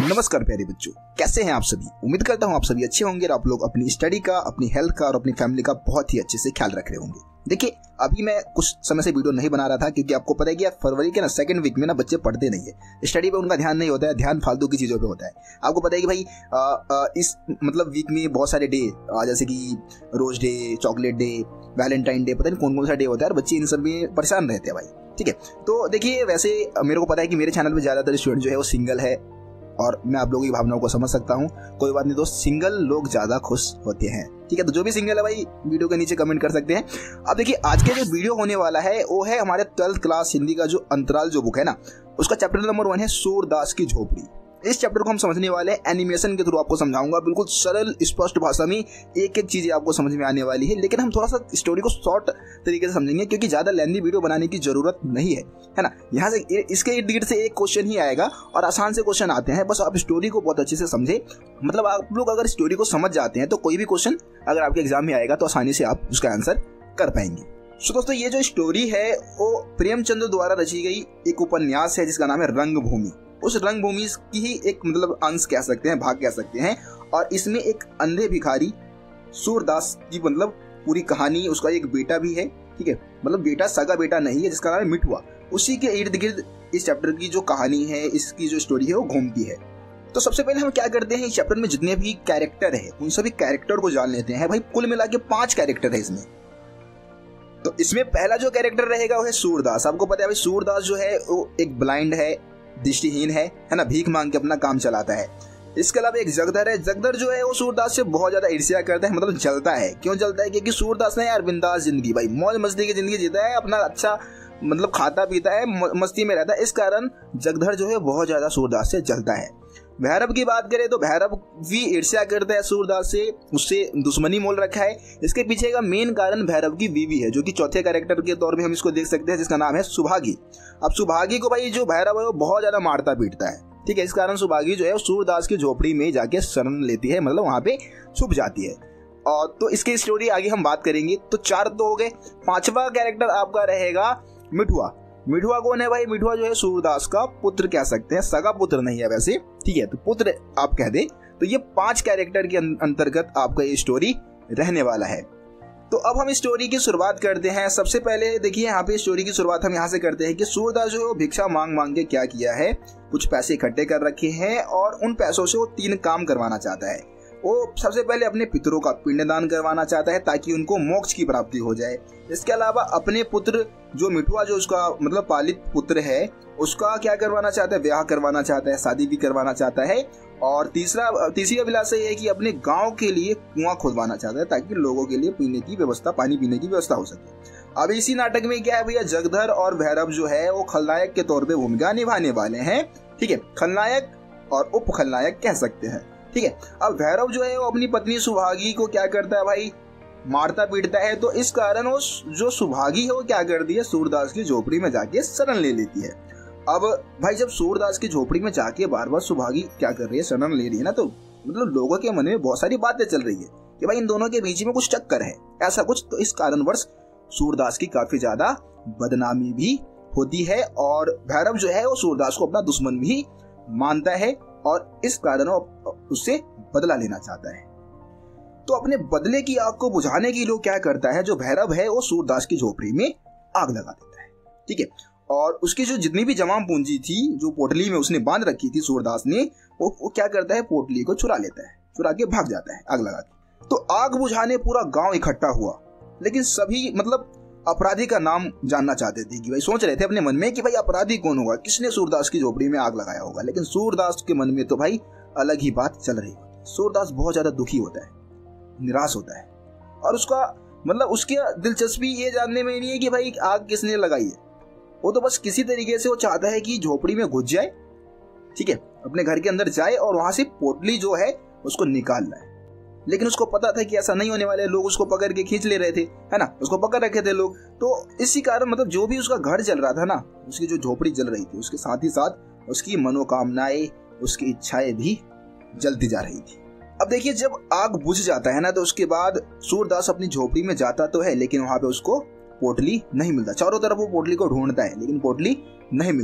नमस्कार प्यारे बच्चों, कैसे हैं आप सभी। उम्मीद करता हूं आप सभी अच्छे होंगे और आप लोग अपनी स्टडी का, अपनी हेल्थ का और अपनी फैमिली का बहुत ही अच्छे से ख्याल रख रहे होंगे। देखिए, अभी मैं कुछ समय से वीडियो नहीं बना रहा था क्योंकि आपको पता है कि यार फरवरी के सेकंड वीक में बच्चे पढ़ते नहीं है, स्टडी पे उनका ध्यान नहीं होता है, ध्यान फालतू की चीज़ों पे होता है। आपको पता है कि भाई इस वीक में बहुत सारे डे जैसे कि rose day, chocolate day, Valentine day, पता नहीं कौन कौन सा डे होता है और बच्चे इन सब में परेशान रहते हैं भाई। ठीक है, तो देखिए वैसे मेरे को पता है कि मेरे चैनल पे ज़्यादातर स्टूडेंट जो है वो सिंगल है और मैं आप लोगों की भावनाओं को समझ सकता हूँ। कोई बात नहीं दोस्त, सिंगल लोग ज़्यादा खुश होते हैं। ठीक है, तो जो भी सिंगल है भाई वीडियो के नीचे कमेंट कर सकते हैं। अब देखिए, आज के जो वीडियो होने वाला है वो है हमारे 12th क्लास हिंदी का जो अंतराल जो बुक है ना, उसका चैप्टर नंबर 1 है सूरदास की झोपड़ी। इस चैप्टर को हम समझने वाले हैं, एनिमेशन के थ्रू आपको समझाऊंगा, बिल्कुल सरल स्पष्ट भाषा में एक एक चीजें आपको समझ में आने वाली है। लेकिन हम थोड़ा सा स्टोरी को शॉर्ट तरीके से समझेंगे क्योंकि ज्यादा लेंथी वीडियो बनाने की जरूरत नहीं है ना। यहाँ से इसके इर्द गिर्द से एक क्वेश्चन ही आएगा और आसान से क्वेश्चन आते हैं, बस आप स्टोरी को बहुत अच्छे से समझे। मतलब आप लोग अगर स्टोरी को समझ जाते हैं तो कोई भी क्वेश्चन अगर आपके एग्जाम में आएगा तो आसानी से आप उसका आंसर कर पाएंगे। तो दोस्तों, ये जो स्टोरी है वो प्रेमचंद द्वारा रची गई एक उपन्यास है जिसका नाम है रंगभूमि। उस रंगभूमि की ही एक अंश कह सकते हैं, भाग कह सकते हैं। और इसमें एक अंधे भिखारी सूरदास की पूरी कहानी, उसका एक बेटा भी है। ठीक है, बेटा सगा बेटा नहीं है, जिसका नाम है मिठुआ। उसी के इर्द गिर्द इस चैप्टर की जो कहानी है, इसकी जो स्टोरी है वो घूमती है। तो सबसे पहले हम क्या करते हैं, इस चैप्टर में जितने भी कैरेक्टर है उन सभी कैरेक्टर को जान लेते हैं। भाई कुल मिला के 5 कैरेक्टर है इसमें। तो इसमें पहला जो कैरेक्टर रहेगा वो है सूरदास। आपको पता है भाई सूरदास जो है वो एक ब्लाइंड है, दृष्टिहीन है ना, भीख मांग के अपना काम चलाता है। इसके अलावा एक जगदर है। जगदर जो है वो सूरदास से बहुत ज्यादा ईर्ष्या करता है, जलता है। क्यों जलता है? क्योंकि सूरदास ने यार बिंदास जिंदगी, भाई मौज मस्ती की जिंदगी जीता है, अपना अच्छा खाता पीता है, मस्ती में रहता है। इस कारण जगदर जो है बहुत ज्यादा सूरदास से जलता है। भैरव की बात करें तो भैरव भी ईर्ष्या करता है सूरदास से, उससे दुश्मनी मोल रखा है। इसके पीछे का मेन कारण भैरव की बीवी है, जो कि चौथे कैरेक्टर के तौर पे हम इसको देख सकते हैं, जिसका नाम है सुभागी। अब सुभागी को भाई जो भैरव है वो बहुत ज्यादा मारता पीटता है। ठीक है, इस कारण सुभागी जो है सूरदास की झोपड़ी में जाके शरण लेती है, वहां पे छुप जाती है। और तो इसकी स्टोरी आगे हम बात करेंगे। तो 4 तो हो गए। 5वां कैरेक्टर आपका रहेगा मिठुआ। मिठुआ कौन है भाई? मिठुआ जो है सूरदास का पुत्र कह सकते हैं, सगा पुत्र नहीं है वैसे। ठीक है, तो पुत्र आप कह दे। तो ये 5 कैरेक्टर के अंतर्गत आपका ये स्टोरी रहने वाला है। तो अब हम स्टोरी की शुरुआत करते हैं। सबसे पहले देखिए, यहाँ पे स्टोरी की शुरुआत हम यहाँ से करते हैं कि सूरदास जो है भिक्षा मांग मांग के क्या किया है, कुछ पैसे इकट्ठे कर रखे हैं और उन पैसों से वो 3 काम करवाना चाहता है। वो सबसे पहले अपने पितरों का पिंडदान करवाना चाहता है ताकि उनको मोक्ष की प्राप्ति हो जाए। इसके अलावा अपने पुत्र जो मिठुआ जो उसका पालित पुत्र है उसका क्या करवाना चाहता है, ब्याह करवाना चाहता है, शादी भी करवाना चाहता है। और तीसरी अभिलाषा ये है कि अपने गांव के लिए कुआं खुदवाना चाहता है ताकि लोगों के लिए पीने की व्यवस्था, पानी पीने की व्यवस्था हो सके। अब इसी नाटक में क्या है भैया, जगदर और भैरव जो है वो खलनायक के तौर पे भूमिका निभाने वाले हैं। ठीक है, खलनायक और उप खलनायक कह सकते हैं। ठीक है, अब भैरव जो है वो अपनी पत्नी सुभागी को क्या करता है भाई, मारता पीटता है। तो इस कारण वो जो सुभागी है वो क्या करती है, सूरदास की झोपड़ी में जाके शरण ले लेती है। अब भाई जब सूरदास की झोपड़ी में जाके बार बार सुभागी क्या कर रही है, शरण ले रही है ना, तो लोगों के मन में बहुत सारी बातें चल रही है कि भाई इन दोनों के बीच में कुछ चक्कर है, ऐसा कुछ। तो इस कारणवश सूरदास की काफी ज्यादा बदनामी भी होती है और भैरव जो है वो सूरदास को अपना दुश्मन भी मानता है और इस कारण उससे बदला लेना चाहता है। तो अपने बदले की आग को बुझाने के लिए क्या करता है, जो भैरव है वो सूरदास की झोपड़ी में आग लगा देता है। ठीक है, और उसकी जो जितनी भी जमा पूंजी थी, जो पोटली में उसने बांध रखी थी सूरदास ने, वो क्या करता है, पोटली को चुरा लेता है, चुरा के भाग जाता है आग लगा के। तो आग बुझाने पूरा गांव इकट्ठा हुआ, लेकिन सभी अपराधी का नाम जानना चाहते थे कि भाई सोच रहे थे अपने मन में कि भाई अपराधी कौन होगा, किसने सूरदास की झोपड़ी में आग लगाया होगा। लेकिन सूरदास के मन में तो भाई अलग ही बात चल रही होती। सूरदास बहुत ज्यादा दुखी होता है, निराश होता है और उसका उसकी दिलचस्पी ये जानने में नहीं है कि भाई आग किसने लगाई है। वो तो बस किसी तरीके से वो चाहता है कि झोपड़ी में घुस जाए, ठीक है, अपने घर के अंदर जाए और वहां से पोटली जो है उसको निकाल लाए। लेकिन उसको पता था कि ऐसा नहीं होने वाले, लोग उसको पकड़ के खींच ले रहे थे, है ना, उसको पकड़ रखे थे लोग। तो इसी कारण जो भी उसका घर जल रहा था ना, उसकी जो झोपड़ी जल रही थी, उसके साथ ही साथ उसकी मनोकामनाएं, उसकी इच्छाएं भी जलती जा रही थी। अब देखिए, जब आग बुझ जाता है ना, तो उसके बाद सूरदास अपनी झोपड़ी में जाता तो है, लेकिन वहां पे उसको पोटली नहीं मिलता। चारों तरफ वो पोटली को ढूंढता है लेकिन पोटली नहीं मिलता।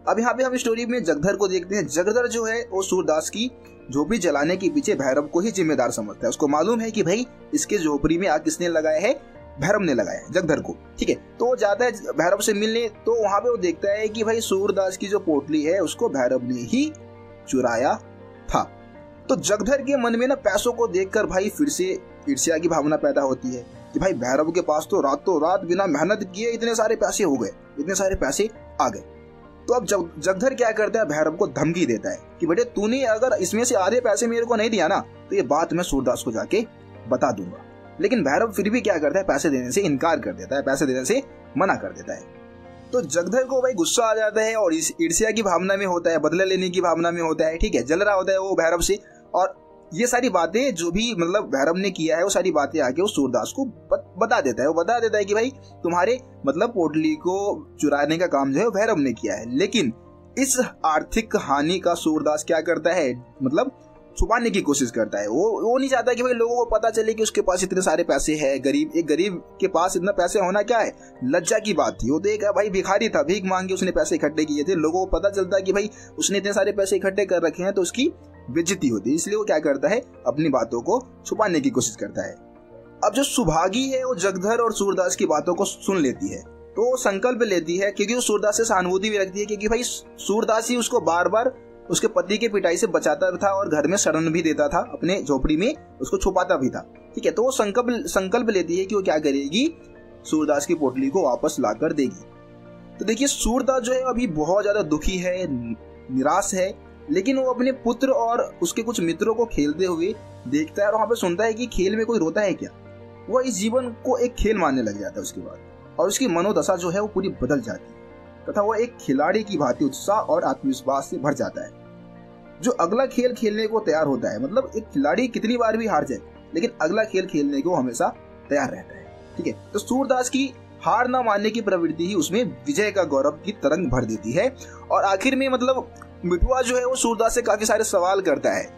अब यहाँ पे हम स्टोरी में जगधर को देखते हैं। जगधर जो है वो सूरदास की झोपड़ी जलाने के पीछे भैरव को ही जिम्मेदार समझता है। उसको मालूम है कि भाई इसके झोपड़ी में आग किसने लगाया है, भैरव ने लगाया है, जगधर को। ठीक है, तो वो जाता है भैरव से मिलने। तो वहां पे वो देखता है कि भाई सूरदास की जो पोटली है उसको भैरव ने ही चुराया था। तो जगधर के मन में ना पैसों को देखकर भाई फिर से ईर्ष्या की भावना पैदा होती है कि भाई भैरव के पास तो रातों रात बिना मेहनत किए इतने सारे पैसे हो गए, इतने सारे पैसे आ गए। तो अब जगधर क्या करता है, भैरव को धमकी देता है कि बेटे तूने अगर इसमें से आधे पैसे मेरे को नहीं दिया ना तो ये बात मैं सूरदास को जाके बता दूंगा। लेकिन भैरव फिर भी क्या करता है, पैसे देने से इनकार कर देता है, पैसे देने से मना कर देता है। तो जगधर को भाई गुस्सा आ जाता है और इस ईर्ष्या की भावना में होता है, बदला लेने की भावना में होता है। ठीक है, जल रहा होता है वो भैरव से, और ये सारी बातें जो भी मतलब भैरव ने किया है वो सारी बातें आके वो सूरदास को बता देता है। वो बता देता है कि भाई तुम्हारे मतलब पोटली को चुराने का काम जो है भैरव ने किया है। लेकिन इस आर्थिक हानि का सूरदास क्या करता है, मतलब छुपाने की कोशिश करता है। वो नहीं चाहता कि भाई लोगों को पता चले कि उसके पास इतने सारे पैसे हैं। एक गरीब के पास इतना पैसे होना क्या है, लज्जा की बात थी। वो तो एक भाई भिखारी था, भीख मांग के उसने पैसे इकट्ठे किए थे। लोगों को पता चलता कि भाई उसने इतने सारे पैसे इकट्ठे कर रखे हैं तो उसकी बेइज्जती होती है। इसलिए वो क्या करता है, अपनी बातों को छुपाने की कोशिश करता है। अब जो सुभागी है वो जगधर और सूरदास की बातों को सुन लेती है, तो संकल्प लेती है, क्योंकि वो सूरदास से सहानुभूति भी रखती है, क्योंकि भाई सूरदास ही उसको बार बार उसके पति के पिटाई से बचाता था और घर में शरण भी देता था, अपने झोपड़ी में उसको छुपाता भी था। ठीक है, तो वो संकल्प लेती है कि वो क्या करेगी, सूरदास की पोटली को वापस लाकर देगी। तो देखिए सूरदास जो है अभी बहुत ज्यादा दुखी है, निराश है, लेकिन वो अपने पुत्र और उसके कुछ मित्रों को खेलते हुए देखता है और वहां पे सुनता है कि खेल में कोई रोता है क्या। वो इस जीवन को एक खेल मानने लग जाता है उसके बाद, और उसकी मनोदशा जो है वो पूरी बदल जाती है तथा वो एक खिलाड़ी की भांति उत्साह और आत्मविश्वास से भर जाता है, जो अगला खेल खेलने को तैयार होता है। मतलब एक खिलाड़ी कितनी बार भी हार जाए लेकिन अगला खेल खेलने को हमेशा तैयार रहता है। ठीक है, तो सूरदास की हार न मानने की प्रवृत्ति ही उसमें विजय का गौरव की तरंग भर देती है। और आखिर में मतलब मिठुआ जो है वो सूरदास से काफी सारे सवाल करता है।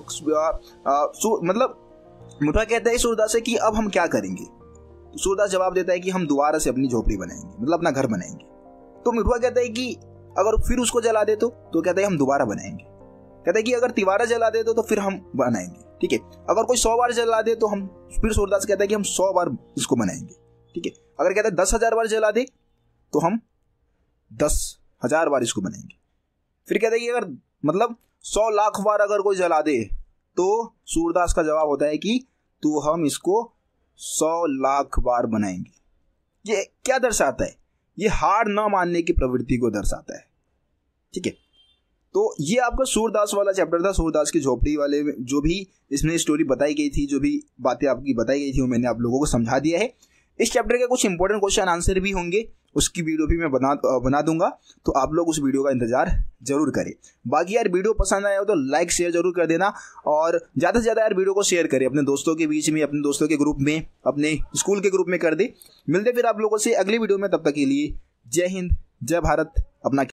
मतलब मिठुआ कहता है सूरदास से कि अब हम क्या करेंगे। तो सूरदास जवाब देता है कि हम दोबारा से अपनी झोपड़ी बनाएंगे, मतलब अपना घर बनाएंगे। तो मिठुआ कहता है कि अगर फिर उसको जला दे तो कहता है हम दोबारा बनाएंगे। कहता है कि अगर तिवारा जला दे तो फिर हम बनाएंगे। ठीक है, अगर कोई 100 बार जला दे तो हम, फिर सूरदास कहता है कि हम 100 बार इसको बनाएंगे। ठीक है, अगर कहता है 10,000 बार जला दे तो हम 10,000 बार इसको बनाएंगे। फिर कहता है कि अगर मतलब 100 लाख बार अगर कोई जला दे तो सूरदास का जवाब होता है कि तो हम इसको 100 लाख बार बनाएंगे। ये क्या दर्शाता है, ये हार न मानने की प्रवृत्ति को दर्शाता है। ठीक है, तो ये आपका सूरदास वाला चैप्टर था। सूरदास की झोपड़ी वाले में जो भी इसमें स्टोरी बताई गई थी, जो भी बातें आपकी बताई गई थी वो मैंने आप लोगों को समझा दिया है। इस चैप्टर के कुछ इंपॉर्टेंट क्वेश्चन आंसर भी होंगे, उसकी वीडियो भी मैं बना दूंगा, तो आप लोग उस वीडियो का इंतजार जरूर करें। बाकी यार वीडियो पसंद आया हो तो लाइक शेयर जरूर कर देना, और ज़्यादा से ज़्यादा यार वीडियो को शेयर करें अपने दोस्तों के बीच में, अपने दोस्तों के ग्रुप में, अपने स्कूल के ग्रुप में कर दे। मिलते फिर आप लोगों से अगली वीडियो में, तब तक के लिए जय हिंद, जय भारत, अपना